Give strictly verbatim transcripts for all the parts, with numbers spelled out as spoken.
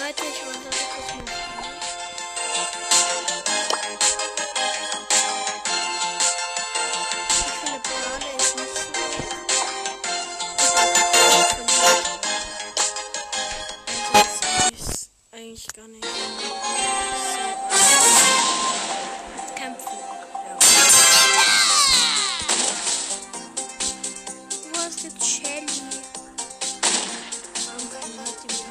Leute, ich wollte das kurz mal fragen. Ich finde Banane ist nicht so gut. Also das ist eigentlich gar nicht so kämpfen. Ja. Wo ist jetzt Shelly? Warum keine Leute mehr?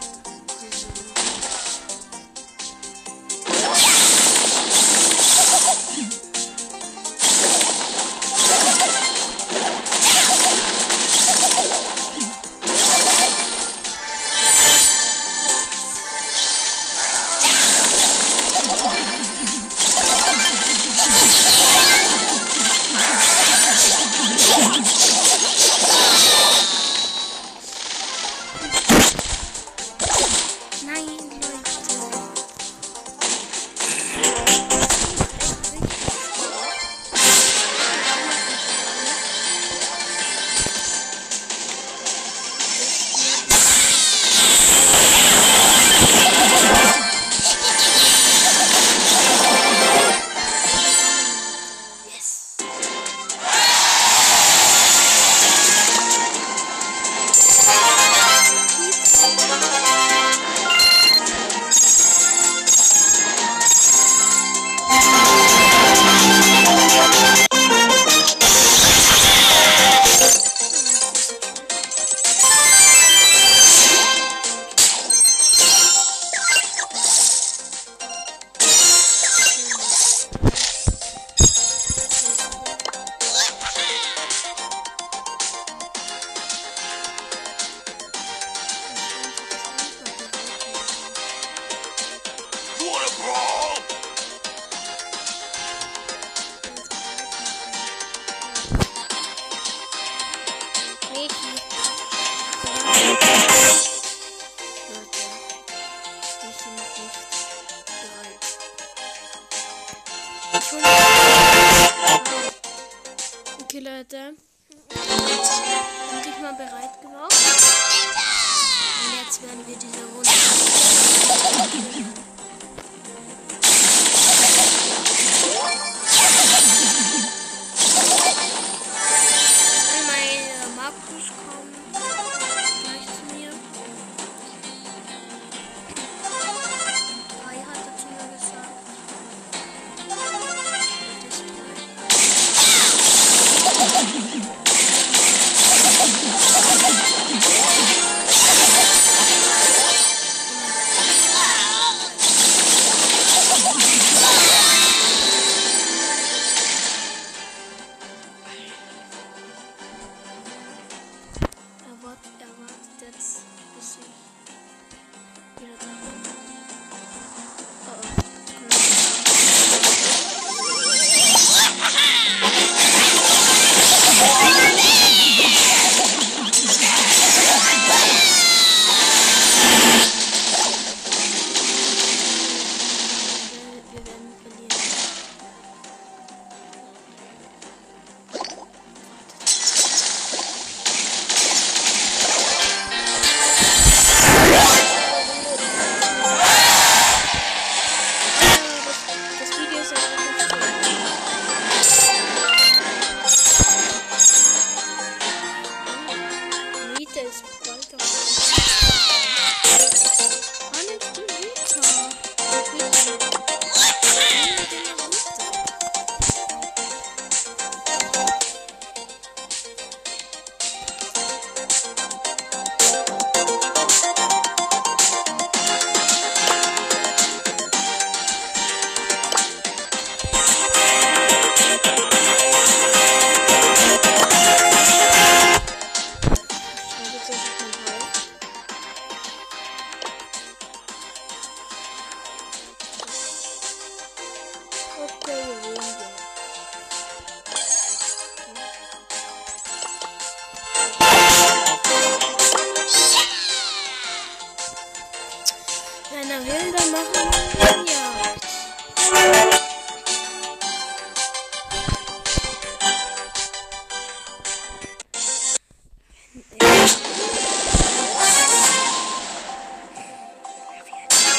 Okay, Leute. Endlich mal bereit gemacht. Und jetzt werden wir diese Runde. Soll mein Markus kommen? Gleich zu mir. Drei hat er zu mir gesagt. Wenn er will, dann machen wir Jagd. Wenn er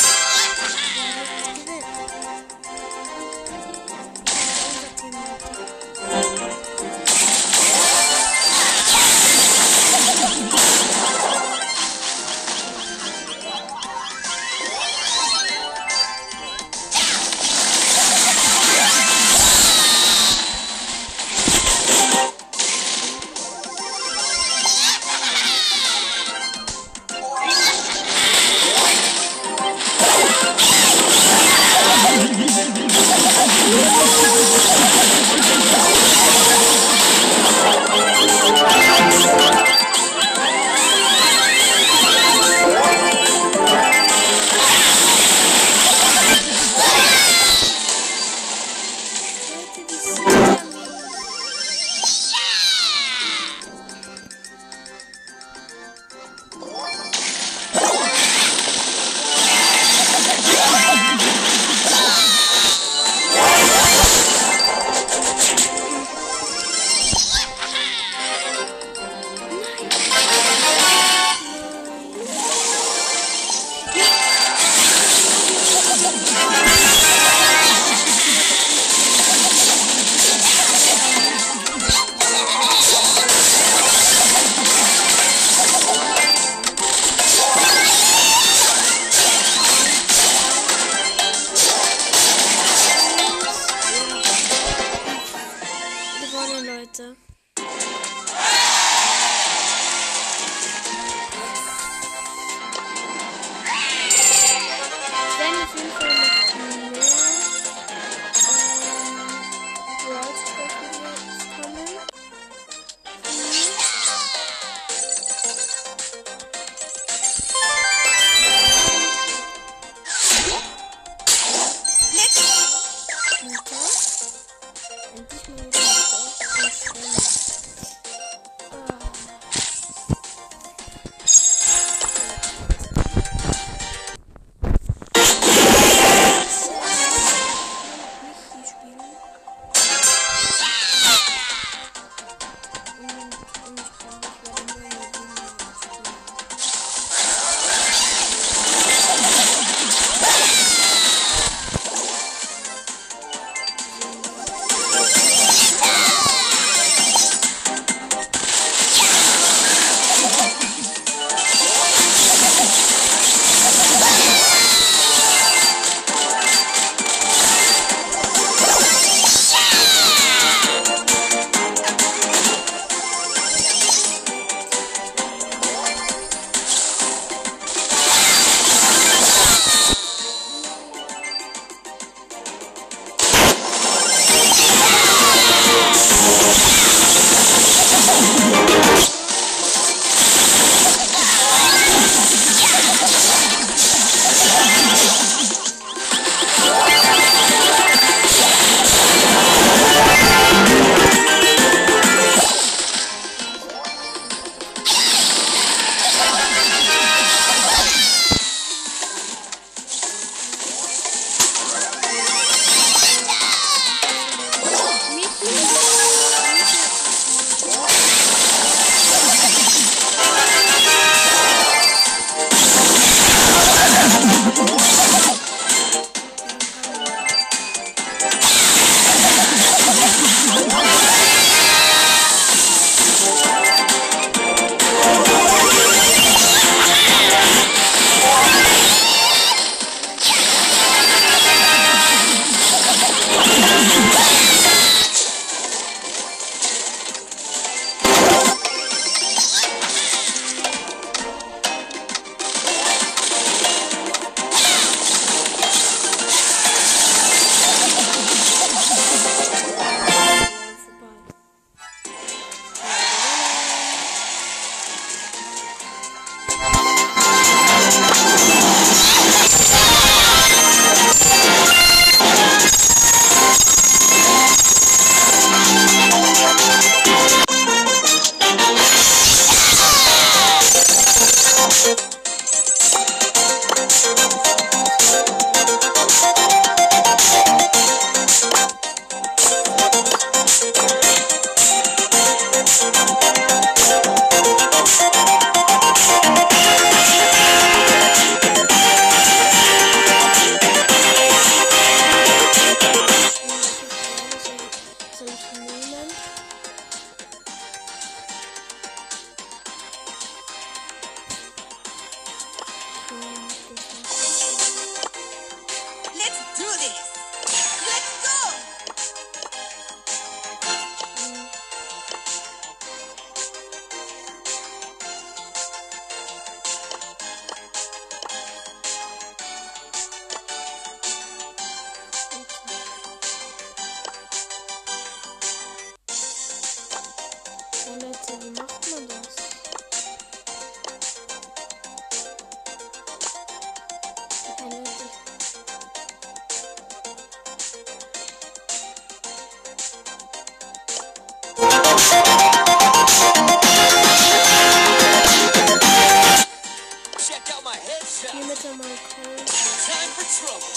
mal kaufen. Time for trouble.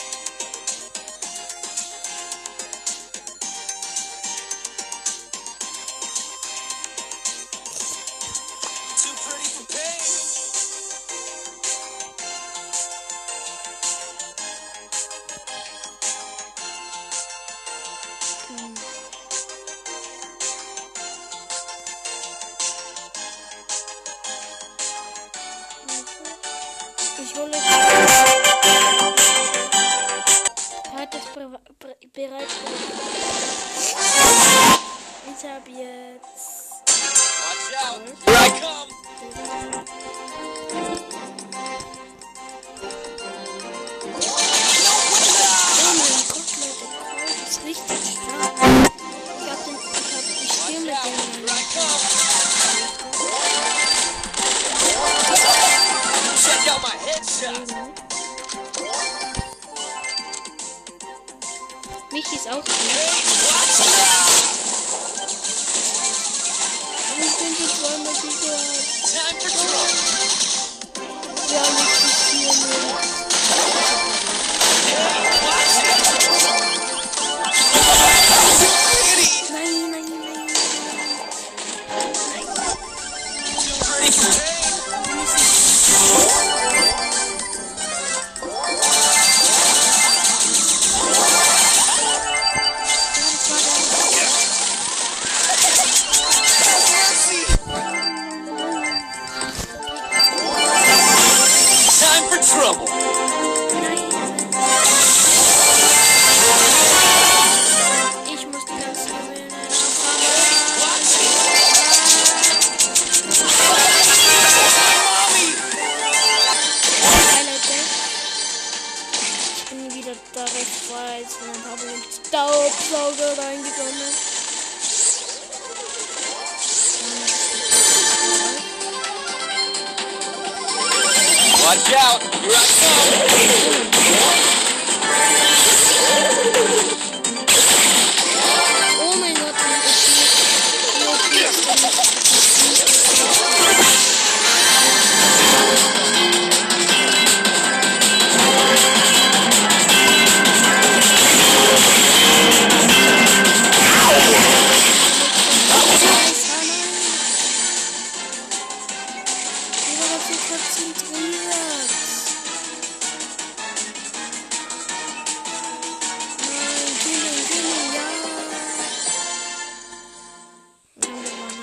Too pretty for pain. Hm. Ich hole euch. Hat es bre- bre- bereits. Ich habe jetzt. Watch out. Here I come. Oh mein Gott, Leute, Colt ist richtig stark. Ich hab den, ich hab die Stimme mit Here I dem. come. Check out my headshot. Mich ist auch gut. Watch out. Ich bin so zweimal gehört. Time for trouble. Ja, nicht die vier null. Watch it. Pretty. Nein, nein, nein. Too pretty for pain. Mercy. Time for trouble. Ich muss die ganze gewinnen. Watch it. Mommy. Hi Leute. Ich bin wieder da recht weiß und habe den Staubsauger reingesammelt. Watch out. Here I come. Oh mein Gott, mein konzentriert. Nein, Killing, Killing, ja. Nein, wir waren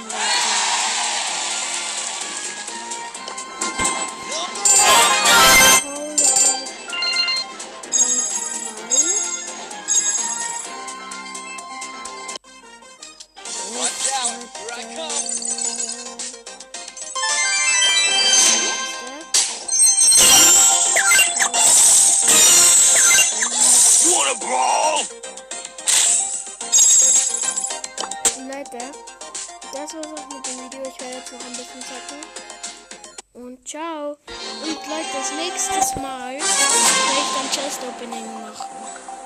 Watch out. Here I come. You wanna brawl? Leute, das war's auch mit dem Video. Ich werde jetzt noch ein bisschen zocken. Und ciao. Und Leute, das nächste Mal werde ich dann Chest Opening machen.